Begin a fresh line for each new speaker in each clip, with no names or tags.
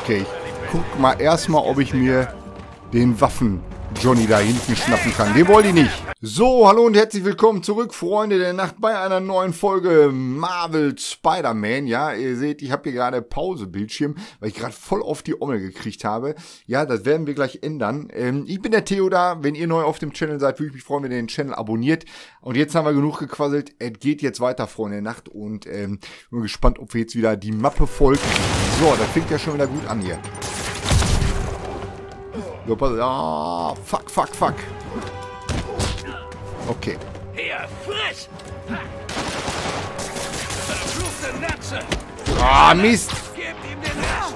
Okay, ich guck mal erstmal, ob ich mir den Waffen-Johnny da hinten schnappen kann. Den wollte ich nicht. So, hallo und herzlich willkommen zurück, Freunde der Nacht, bei einer neuen Folge Marvel Spider-Man. Ja, ihr seht, ich habe hier gerade Pause-Bildschirm, weil ich gerade voll auf die Ommel gekriegt habe. Ja, das werden wir gleich ändern. Ich bin der Theodor. Wenn ihr neu auf dem Channel seid, würde ich mich freuen, wenn ihr den Channel abonniert. Und jetzt haben wir genug gequasselt. Es geht jetzt weiter, Freunde der Nacht. Und bin gespannt, ob wir jetzt wieder die Mappe folgen. So, das fängt ja schon wieder gut an hier. So, pass auf. Fuck. Okay.
Hier, friss! Verfluchte Netze!
Ah, Mist!
Gebt ihm den Rest!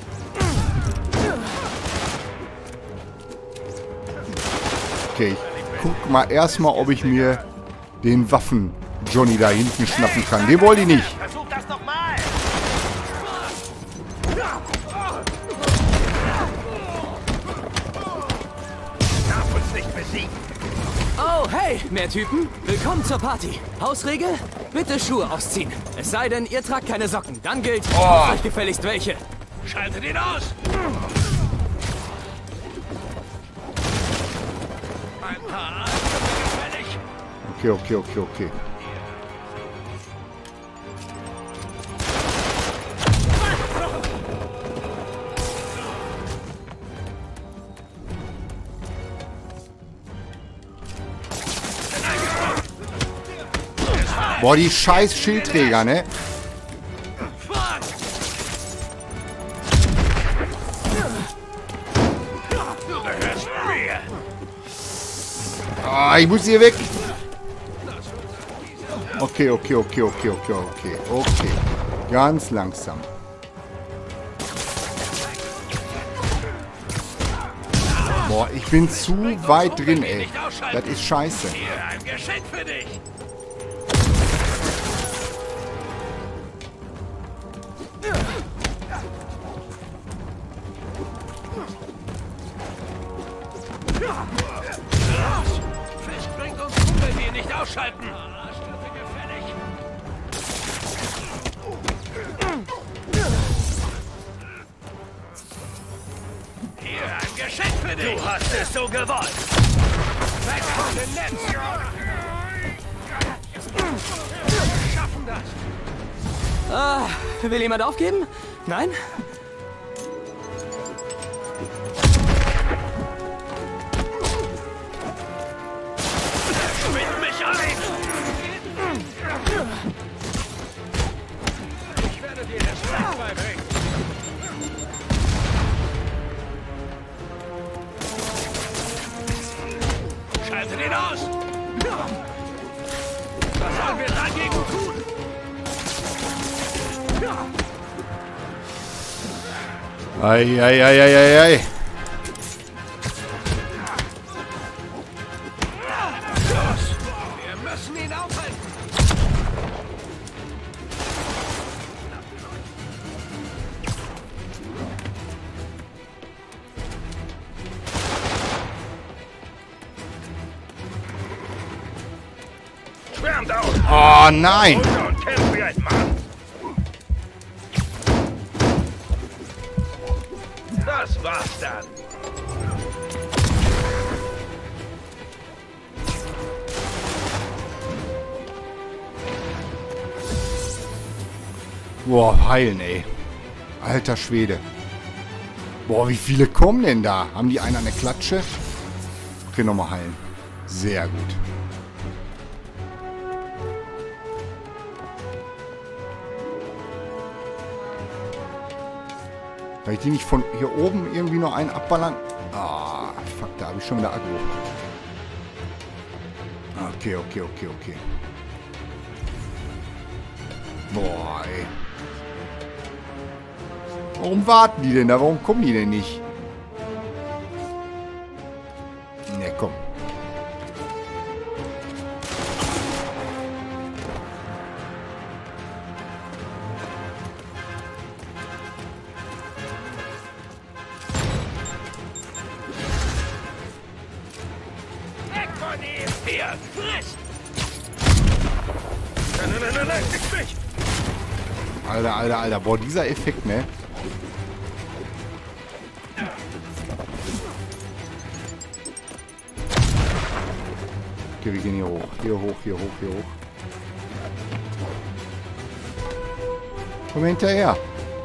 Okay, ich guck mal erstmal, ob ich mir den Waffen-Johnny da hinten schnappen kann. Den wollte ich nicht.
Versuch das doch mal! Darf uns nicht besiegen!
Oh, hey, mehr Typen. Willkommen zur Party. Hausregel? Bitte Schuhe ausziehen. Es sei denn, ihr tragt keine Socken. Dann gilt, kauft euch gefälligst welche.
Schaltet ihn aus! Ein paar gefällig!
Okay. Boah, die scheiß Schildträger, ne?
Du gehörst mir!
Ah, ich muss hier weg. Okay. Ganz langsam. Boah, ich bin zu weit drin, ey. Das ist scheiße.
Hier, ein Geschenk für dich! Fisch bringt uns um, wenn wir ihn nicht ausschalten! Arschklappe gefällig! Hier, ein Geschenk für dich! Du hast es so gewollt! Weg von dem Netz! Wir schaffen das!
Ah, will jemand aufgeben? Nein?
Schmidt mich an! Ich werde dir das Schlag beibringen! Schaltet ihn aus! Was sollen wir dagegen tun?
Ei.
Los! Wir müssen ihn aufhalten! Schwärmt aus!
Oh nein!
Und kämpft wie ein Mann! Das war's dann!
Boah, heilen, ey. Alter Schwede. Boah, wie viele kommen denn da? Haben die einen an der Klatsche? Okay, nochmal heilen. Sehr gut. Kann ich die nicht von hier oben irgendwie noch einen abballern? Ah, fuck, da habe ich schon wieder Aggro. Okay. Boah, ey. Warum warten die denn da? Warum kommen die denn nicht? Ne, komm.
Weg von ihm! Hier, friss! Nein, nicht mich!
Alter. Boah, dieser Effekt, ne? Okay, wir gehen hier hoch. Hier hoch, hier hoch, hier hoch. Komm hinterher.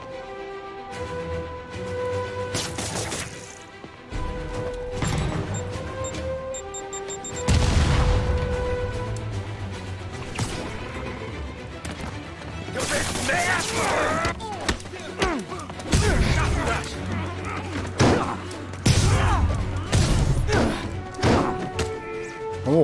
Hoch.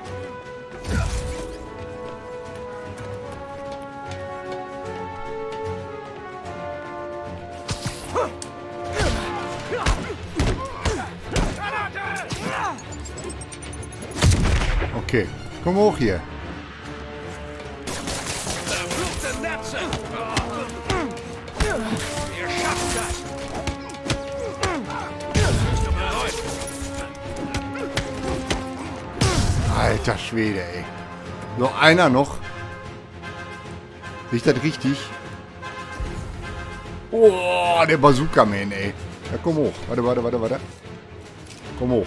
Okay, komm hoch hier.
Verfluchte Netze! Ihr schafft das! Bist du bereit?
Alter Schwede, ey. Noch einer noch. Sehe ich das richtig? Oh, der Bazooka-Man, ey. Ja, komm hoch. Warte, warte, warte, warte. Komm hoch.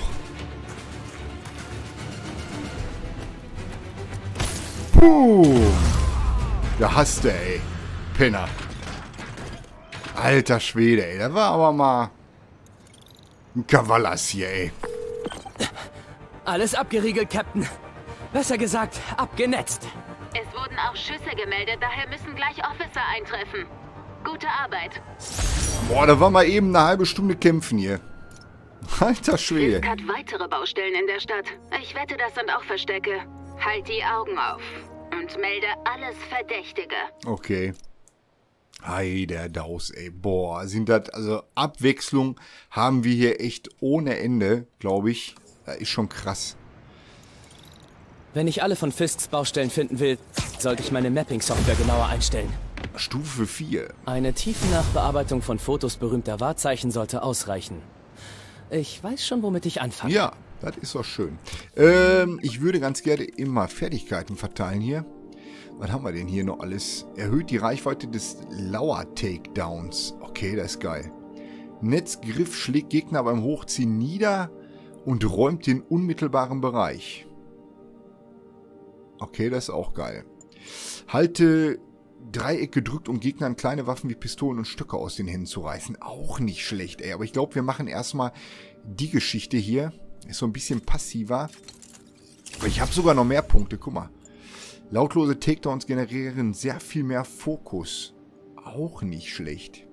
Puh. Da hast du, ey. Penner. Alter Schwede, ey. Das war aber mal ein Kavalas hier, ey.
Alles abgeriegelt, Captain. Besser gesagt, abgenetzt.
Es wurden auch Schüsse gemeldet, daher müssen gleich Officer eintreffen. Gute Arbeit.
Boah, da war mal eben eine halbe Stunde kämpfen hier. Alter Schwede.
Fisk hat weitere Baustellen in der Stadt. Ich wette, das sind auch Verstecke. Halt die Augen auf und melde alles Verdächtige.
Okay. Ei, der Daus, ey. Boah, sind das, also Abwechslung haben wir hier echt ohne Ende, glaube ich. Das ist schon krass.
Wenn ich alle von Fisks Baustellen finden will, sollte ich meine Mapping-Software genauer einstellen.
Stufe 4.
Eine Tiefennachbearbeitung von Fotos berühmter Wahrzeichen sollte ausreichen. Ich weiß schon, womit ich anfange.
Ja, das ist doch schön. Ich würde ganz gerne immer Fertigkeiten verteilen hier. Was haben wir denn hier noch alles? Erhöht die Reichweite des Lauer-Takedowns. Okay, das ist geil. Netzgriff schlägt Gegner beim Hochziehen nieder und räumt den unmittelbaren Bereich. Okay, das ist auch geil. Halte Dreieck gedrückt, um Gegnern kleine Waffen wie Pistolen und Stöcke aus den Händen zu reißen. Auch nicht schlecht, ey. Aber ich glaube, wir machen erstmal die Geschichte hier. Ist so ein bisschen passiver. Aber ich habe sogar noch mehr Punkte. Guck mal. Lautlose Takedowns generieren sehr viel mehr Fokus. Auch nicht schlecht.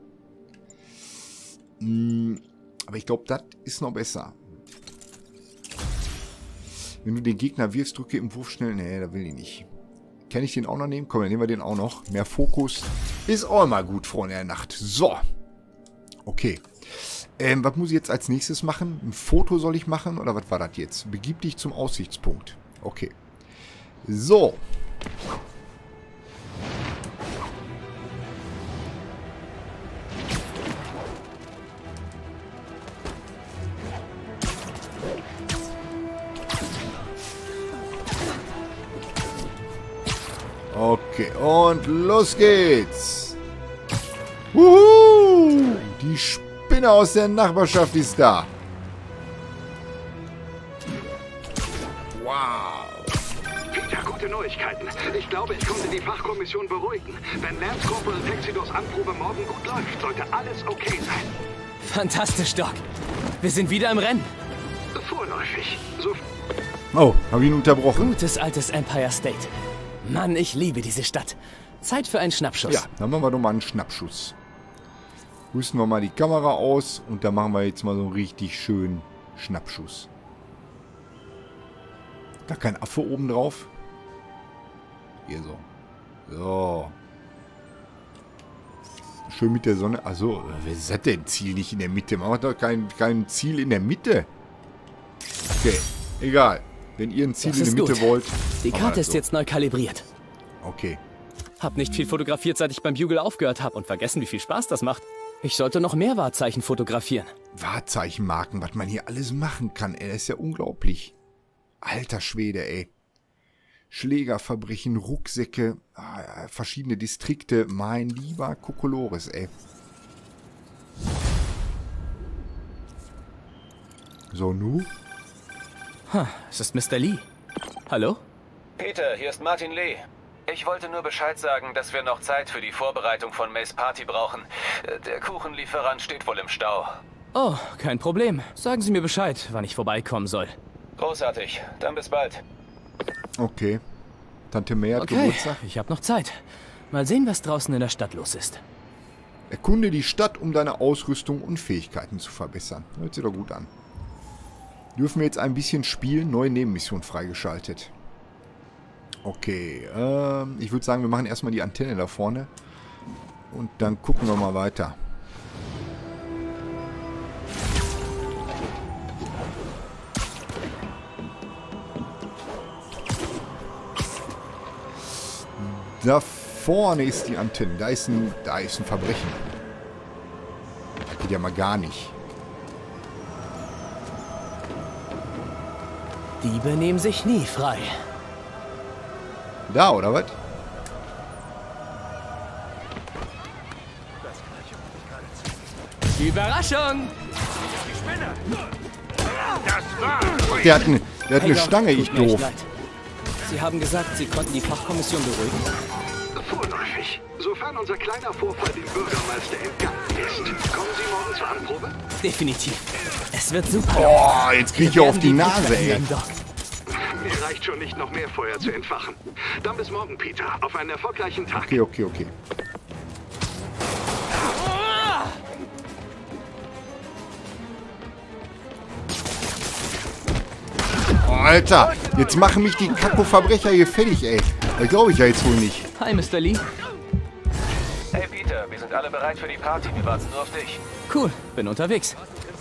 Aber ich glaube, das ist noch besser. Wenn du den Gegner wirfst, drücke im Wurf schnell. Nee, da will ich nicht. Kann ich den auch noch nehmen? Komm, dann nehmen wir den auch noch. Mehr Fokus ist auch immer gut, Freunde der Nacht. So. Okay. Was muss ich jetzt als nächstes machen? Ein Foto soll ich machen? Oder was war das jetzt? Begib dich zum Aussichtspunkt. Okay. So. Okay, und los geht's. Wuhu! Die Spinne aus der Nachbarschaft ist da. Wow.
Peter, gute Neuigkeiten. Ich glaube, ich konnte die Fachkommission beruhigen. Wenn Lance Corporal Texidos Anprobe morgen gut läuft, sollte alles okay sein.
Fantastisch, Doc. Wir sind wieder im Rennen.
Vorläufig. So
Oh, habe ich ihn unterbrochen?
Gutes altes Empire State. Mann, ich liebe diese Stadt. Zeit für einen Schnappschuss.
Ja, dann machen wir doch mal einen Schnappschuss. Rüsten wir mal die Kamera aus und dann machen wir jetzt mal so einen richtig schönen Schnappschuss. Gar kein Affe oben drauf. Hier so. So. Schön mit der Sonne. Also, wer ist das denn? Ziel nicht in der Mitte. Machen wir doch kein Ziel in der Mitte. Okay, egal. Wenn ihr ein Ziel
Das
in
ist
der Mitte
gut.
wollt.
Die
machen wir
Karte
das
ist
so.
jetzt neu kalibriert.
Okay.
Hab nicht viel fotografiert, seit ich beim Bugle aufgehört habe und vergessen, wie viel Spaß das macht. Ich sollte noch mehr Wahrzeichen fotografieren.
Wahrzeichenmarken, was man hier alles machen kann, ey. Das ist ja unglaublich. Alter Schwede, ey. Schlägerverbrechen, Rucksäcke, verschiedene Distrikte. Mein lieber Kokolores, ey. So, nu?
Es ist Mr. Lee. Hallo?
Peter, hier ist Martin Lee. Ich wollte nur Bescheid sagen, dass wir noch Zeit für die Vorbereitung von Mays Party brauchen. Der Kuchenlieferant steht wohl im Stau.
Oh, kein Problem. Sagen Sie mir Bescheid, wann ich vorbeikommen soll.
Großartig. Dann bis bald.
Okay. Tante May hat
Okay,
Geburtstag.
ich habe noch Zeit. Mal sehen, was draußen in der Stadt los ist.
Erkunde die Stadt, um deine Ausrüstung und Fähigkeiten zu verbessern. Hört sich doch gut an. Dürfen wir jetzt ein bisschen spielen? Neue Nebenmission freigeschaltet. Okay, ich würde sagen, wir machen erstmal die Antenne da vorne. Und dann gucken wir mal weiter. Da vorne ist die Antenne. Da ist ein Verbrechen. Das geht ja mal gar nicht.
Diebe nehmen sich nie frei.
Da, oder was?
Überraschung!
Der hat eine
Hey,
Stange,
tut
ich
mir echt
doof.
leid. Sie haben gesagt, Sie konnten die Fachkommission beruhigen.
Vorläufig. Sofern unser kleiner Vorfall dem Bürgermeister entgangen ist. Kommen Sie morgen zur Anprobe?
Definitiv. Es wird super.
Oh, jetzt krieg ich
Wir
auf die
werden
Nase,
Welt
ey.
verändern, Doc.
Mir reicht schon nicht, noch mehr Feuer zu entfachen. Dann bis morgen, Peter. Auf einen erfolgreichen Tag.
Okay. Oh, Alter, jetzt machen mich die Kacko-Verbrecher hier fertig, ey. Das glaube ich ja jetzt wohl nicht.
Hi, Mr. Lee.
Hey Peter, wir sind alle bereit für die Party. Wir warten nur auf dich.
Cool, bin unterwegs.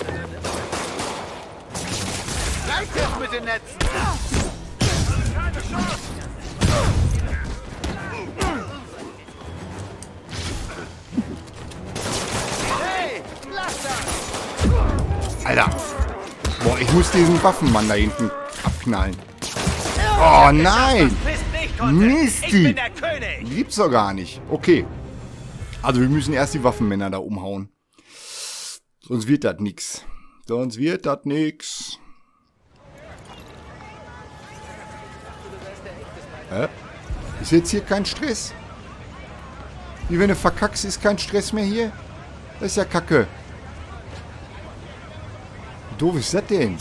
Mit den Netzen. Hey, lass das!
Alter. Boah, ich muss diesen Waffenmann da hinten abknallen. Oh nein! Misty!
Ich bin der König!
Gibt's doch gar nicht. Okay. Also wir müssen erst die Waffenmänner da umhauen. Sonst wird das nix. Ist jetzt hier kein Stress? Wie wenn du verkackst, ist kein Stress mehr hier? Das ist ja Kacke. Wie doof ist das denn?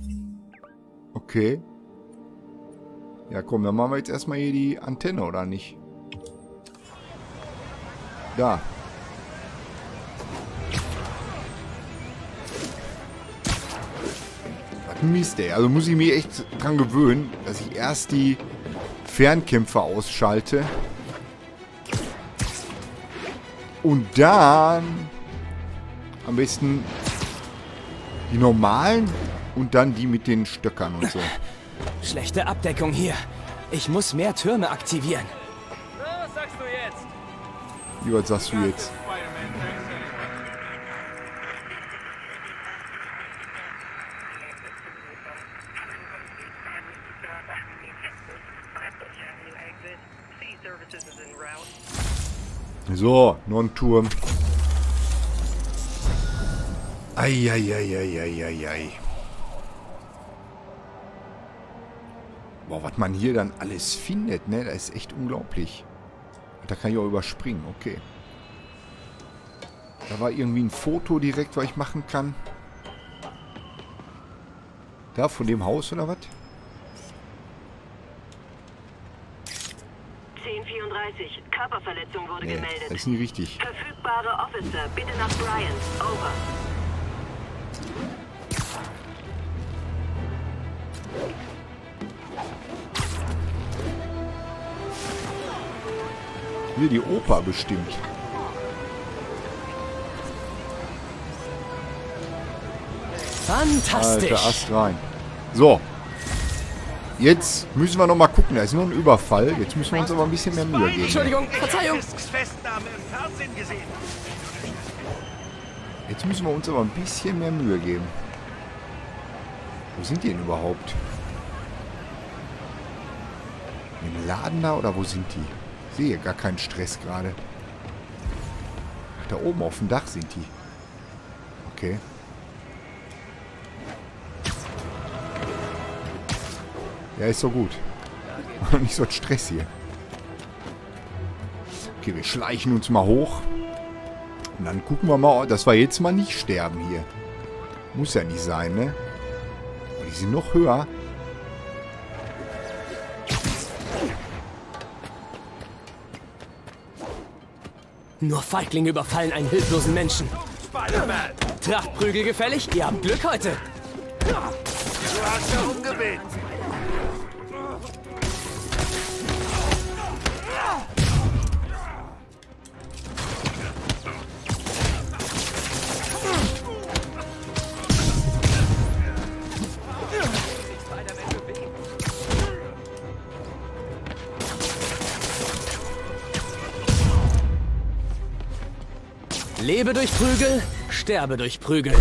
Okay. Ja komm, dann machen wir jetzt erstmal hier die Antenne, oder nicht? Da. Was Mist, ey. Also muss ich mich echt dran gewöhnen, dass ich erst die Fernkämpfer ausschalte. Und dann am besten die normalen und dann die mit den Stöckern und so.
Schlechte Abdeckung hier. Ich muss mehr Türme aktivieren.
Was sagst du jetzt?
Wie was sagst du jetzt? So, noch ein Turm. Eieieiei. Boah, was man hier dann alles findet, ne? Das ist echt unglaublich. Da kann ich auch überspringen, okay. Da war irgendwie ein Foto direkt, was ich machen kann. Da, von dem Haus oder was?
1034. Körperverletzung wurde
Nee,
gemeldet.
das ist nicht richtig.
Verfügbare Officer, bitte nach Bryant. Over.
Hier die Oper bestimmt.
Fantastisch.
Alter, Ast rein. So. Jetzt müssen wir noch mal gucken. Da ist nur ein Überfall. Jetzt müssen wir uns aber ein bisschen mehr Mühe geben.
Entschuldigung, Verzeihung.
Risks Festnahme im Fernsehen gesehen.
Jetzt müssen wir uns aber ein bisschen mehr Mühe geben. Wo sind die denn überhaupt? Im Laden da oder wo sind die? Ich sehe gar keinen Stress gerade. Da oben auf dem Dach sind die. Okay. Ja, ist so gut. Nicht so ein Stress hier. Okay, wir schleichen uns mal hoch. Und dann gucken wir mal, dass wir jetzt mal nicht sterben hier. Muss ja nicht sein, ne? Aber die sind noch höher.
Nur Feiglinge überfallen einen hilflosen Menschen. Trachtprügel gefällig? Ihr habt Glück heute.
Du hast darum gebeten.
Lebe durch Prügel, sterbe durch Prügel.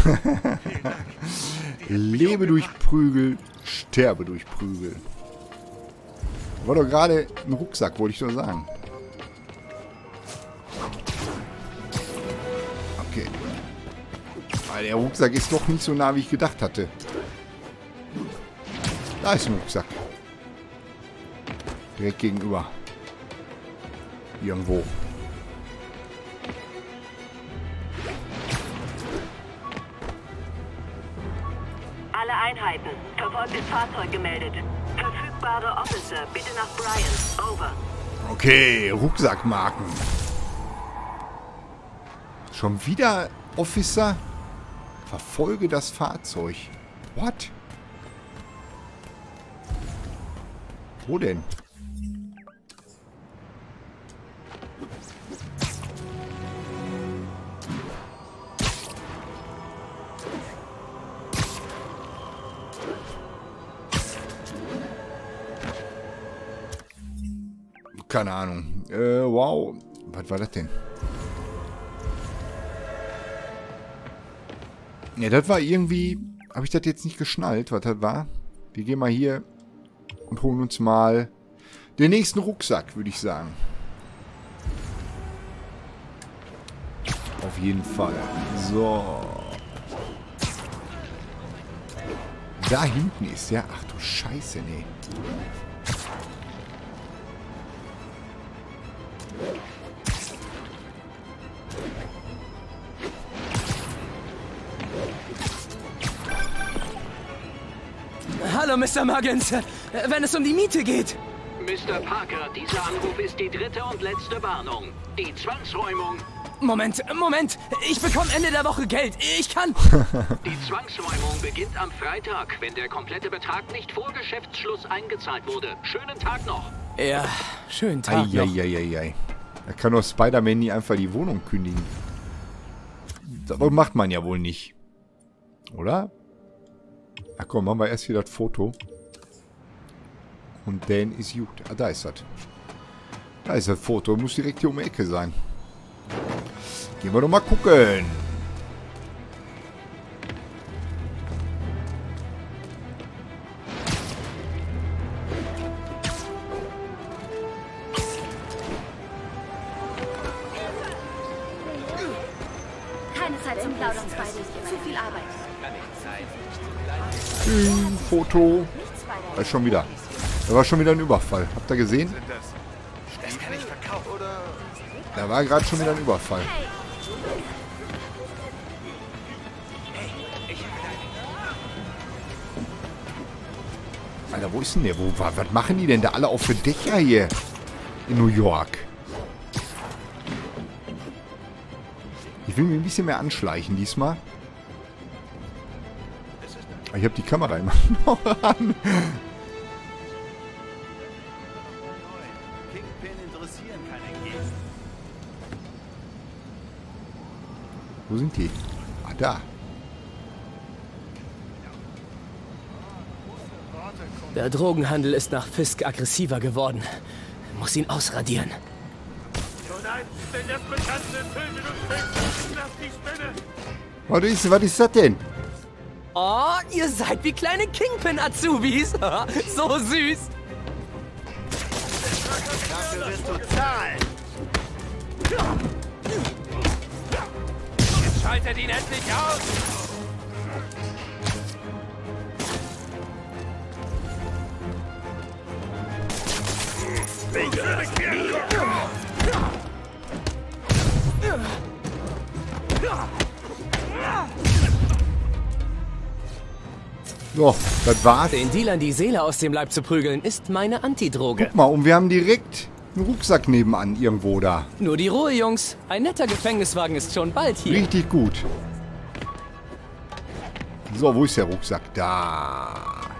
Lebe durch Prügel, sterbe durch Prügel. War doch gerade ein Rucksack, wollte ich doch sagen. Okay. Aber der Rucksack ist doch nicht so nah, wie ich gedacht hatte. Da ist ein Rucksack. Direkt gegenüber. Irgendwo.
Alle Einheiten. Verfolgtes Fahrzeug gemeldet. Verfügbare Officer, bitte nach Bryan. Over.
Okay, Rucksackmarken. Schon wieder Officer? Verfolge das Fahrzeug. What? Wo denn? Keine Ahnung. Wow. Was war das denn? Ne, das war irgendwie... Habe ich das jetzt nicht geschnallt, was das war? Wir gehen mal hier und holen uns mal den nächsten Rucksack, würde ich sagen. Auf jeden Fall. So. Da hinten ist der... Ach du Scheiße, nee.
Hallo, Mr. Muggins. Wenn es um die Miete geht.
Mr. Parker, dieser Anruf ist die dritte und letzte Warnung. Die Zwangsräumung...
Moment. Ich bekomme Ende der Woche Geld. Ich kann...
Die Zwangsräumung beginnt am Freitag, wenn der komplette Betrag nicht vor Geschäftsschluss eingezahlt wurde. Schönen Tag noch.
Ja, schönen Tag noch.
Eieieiei. Da kann doch Spider-Man nie einfach die Wohnung kündigen. Das macht man ja wohl nicht. Oder? Ach komm, machen wir erst hier das Foto. Und dann ist gut. Ah, da ist das. Da ist das Foto. Muss direkt hier um die Ecke sein. Gehen wir doch mal gucken.
Keine Zeit zum Plaudern, Spidey. Zu viel Arbeit.
Foto. Da ist schon wieder. Da war schon wieder ein Überfall. Habt ihr gesehen?
Das kann ich verkaufen. Oder...
Da war gerade schon wieder ein Überfall. Alter, wo ist denn der? Was machen die denn da alle auf für Dächer hier in New York? Ich will mich ein bisschen mehr anschleichen diesmal. Ich habe die Kamera immer noch an. Wo sind die? Ah, da.
Der Drogenhandel ist nach Fisk aggressiver geworden. Muss ihn ausradieren.
Oh nein, wenn das Bekannte tötet und fällt, lass die Spinne.
Was ist das denn?
Oh, ihr seid wie kleine Kingpin-Azubis. So süß.
Dafür wirst du zahlen. Jetzt schaltet ihn endlich aus.
So, das war's.
Den Dealern die Seele aus dem Leib zu prügeln, ist meine Antidroge.
Guck mal, und wir haben direkt einen Rucksack nebenan irgendwo da.
Nur die Ruhe, Jungs. Ein netter Gefängniswagen ist schon bald hier.
Richtig gut. So, wo ist der Rucksack? Da.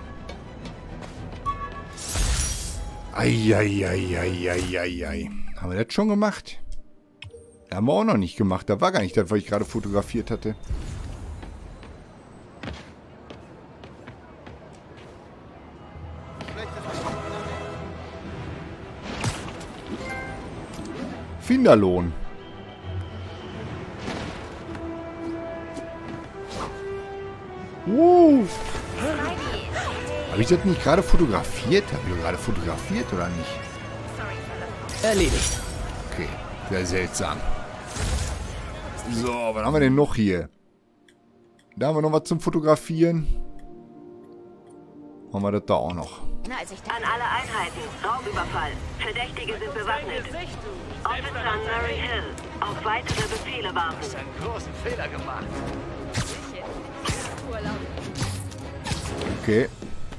Eieieiei. Haben wir das schon gemacht? Haben wir auch noch nicht gemacht. Da war gar nicht das, was ich gerade fotografiert hatte. Finderlohn. Habe ich das nicht gerade fotografiert? Habe ich gerade fotografiert oder nicht?
Erledigt.
Okay, sehr seltsam. So, was haben wir denn noch hier? Da haben wir noch was zum Fotografieren. Machen wir das da auch noch.
An alle Einheiten, Raubüberfall. Verdächtige sind bewaffnet. Officer Murray Hill, auf weitere Befehle warten.
Du hast einen großen Fehler gemacht.
Okay.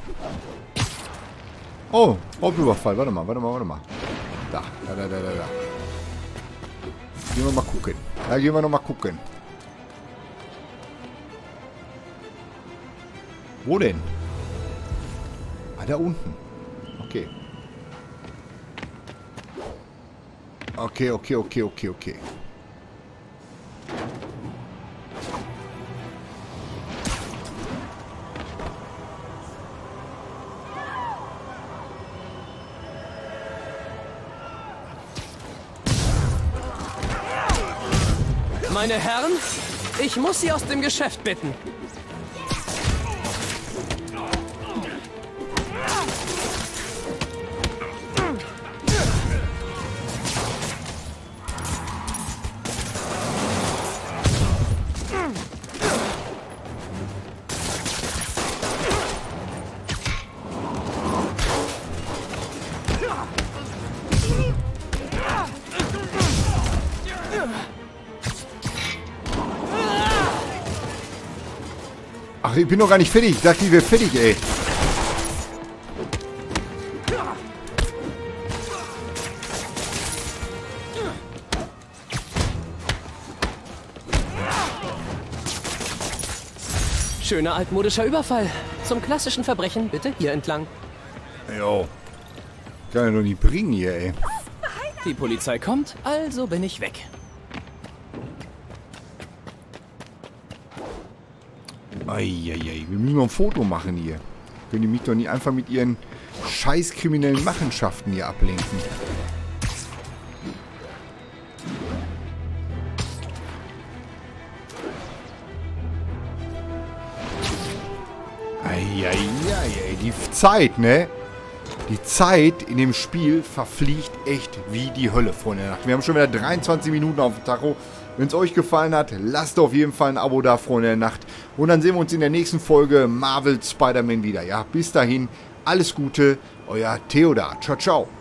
Oh, Raubüberfall. Warte mal. Da. Gehen wir mal gucken. Da gehen wir noch mal gucken. Wo denn? Ah, da unten. Okay. Okay.
Meine Herren, ich muss Sie aus dem Geschäft bitten.
Ach, ich bin noch gar nicht fertig. Ich dachte, ich wäre fertig, ey.
Schöner altmodischer Überfall. Zum klassischen Verbrechen bitte hier entlang.
Jo. Kann ja doch nicht bringen hier, ey.
Die Polizei kommt, also bin ich weg.
Eieiei, wir müssen noch ein Foto machen hier. Können die mich doch nicht einfach mit ihren scheiß kriminellen Machenschaften hier ablenken. Eieiei, die Zeit, ne? Die Zeit in dem Spiel verfliegt echt wie die Hölle, Freunde der Nacht. Wir haben schon wieder 23 Minuten auf dem Tacho. Wenn es euch gefallen hat, lasst auf jeden Fall ein Abo da, Freunde der Nacht. Und dann sehen wir uns in der nächsten Folge Marvel Spider-Man wieder. Ja, bis dahin, alles Gute, euer Theodar. Ciao, ciao.